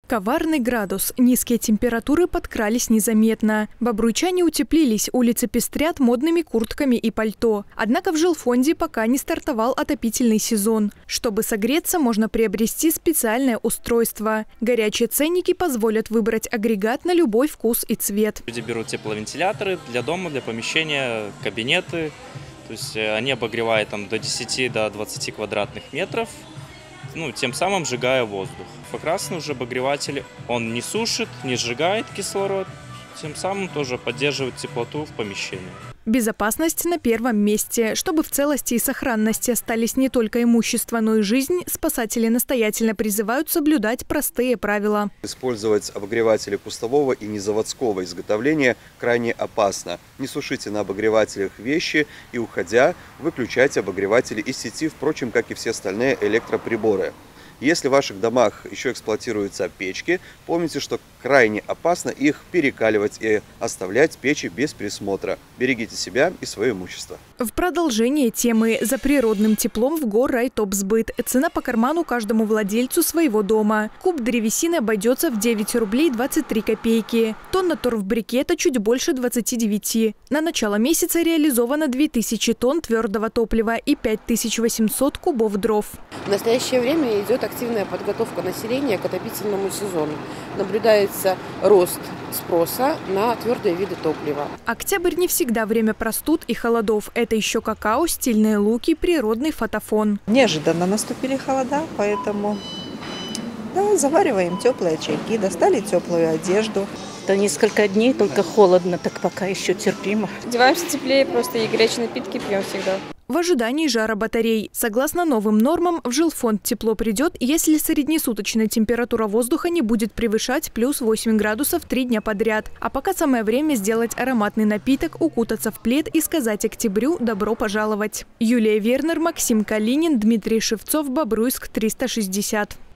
Коварный градус. Низкие температуры подкрались незаметно. Бобруйчане утеплились, улицы пестрят модными куртками и пальто. Однако в жилфонде пока не стартовал отопительный сезон. Чтобы согреться, можно приобрести специальное устройство. Горячие ценники позволят выбрать агрегат на любой вкус и цвет. Люди берут тепловентиляторы для дома, для помещения, кабинеты. То есть они обогревают до 10 до 20 квадратных метров. Тем самым сжигая воздух. Инфракрасный уже обогреватель, он не сушит, не сжигает кислород, тем самым тоже поддерживает теплоту в помещении. Безопасность на первом месте. Чтобы в целости и сохранности остались не только имущество, но и жизнь, спасатели настоятельно призывают соблюдать простые правила. Использовать обогреватели кустового и незаводского изготовления крайне опасно. Не сушите на обогревателях вещи и, уходя, выключайте обогреватели из сети, впрочем, как и все остальные электроприборы. Если в ваших домах еще эксплуатируются печки, помните, что крайне опасно их перекаливать и оставлять печи без присмотра. Берегите себя и свое имущество. В продолжение темы «За природным теплом» в Горрайтопсбыт. Цена по карману каждому владельцу своего дома. Куб древесины обойдется в 9 рублей 23 копейки. Тонна торфбрикета чуть больше 29. На начало месяца реализовано 2000 тонн твердого топлива и 5800 кубов дров. В настоящее время идет активная подготовка населения к отопительному сезону. Наблюдается рост спроса на твердые виды топлива. Октябрь не всегда время простуд и холодов. Это еще какао, стильные луки, природный фотофон. Неожиданно наступили холода, поэтому завариваем теплые чайки, достали теплую одежду. То несколько дней только холодно, так пока еще терпимо. Одеваемся теплее, просто и горячие напитки пьем всегда. В ожидании жара батарей. Согласно новым нормам, в жилфонд тепло придет, если среднесуточная температура воздуха не будет превышать плюс 8 градусов 3 дня подряд. А пока самое время сделать ароматный напиток, укутаться в плед и сказать октябрю «добро пожаловать». Юлия Вернер, Максим Калинин, Дмитрий Шевцов, Бобруйск, 360.